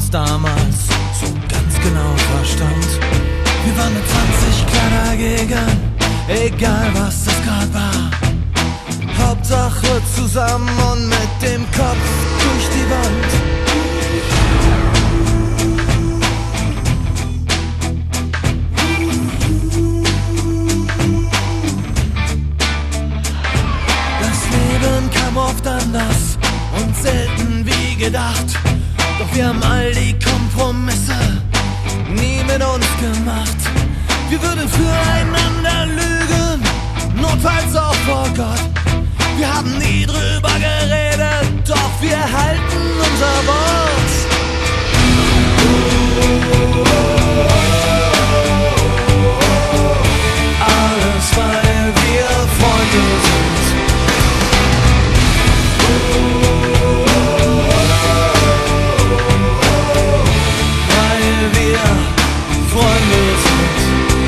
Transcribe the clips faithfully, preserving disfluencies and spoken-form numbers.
uns damals so ganz genau verstand. Wir waren mit zwanzig klar dagegen, egal was das grad war. Hauptsache zusammen und mit dem Kopf durch die Wand. Das Leben kam oft anders und selten wie gedacht. Doch wir haben all die Kompromisse nie mit uns gemacht. Wir würden füreinander lügen, notfalls auch vor Gott. Wir haben nie drüber geredet, doch wir halten unser Wort. Alles, weil wir Freunde sind. Weil wir Freunde sind.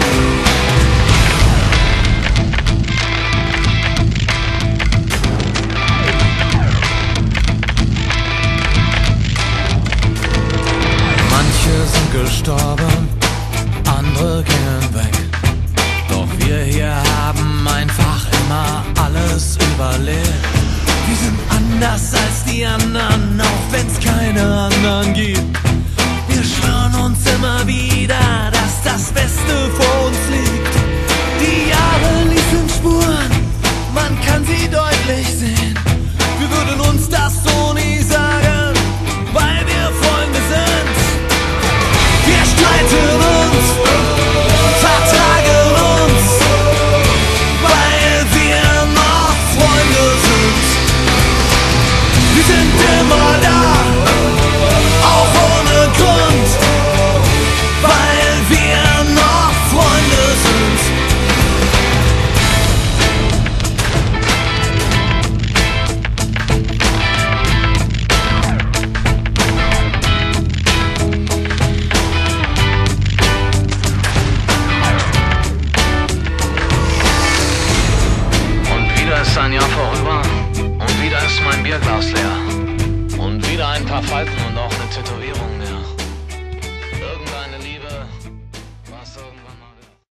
Gestorben, andere gingen weg. Doch wir hier haben einfach immer alles überlebt. Wir sind anders als die anderen, auch wenn's keine anderen gibt.